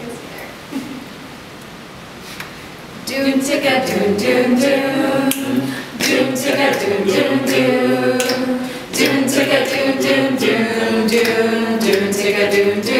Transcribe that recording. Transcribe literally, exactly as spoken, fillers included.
Doon ticka doon doon doon, doon ticka doon doon doon, doon ticka doon doon doon, doon doon ticka doon doon.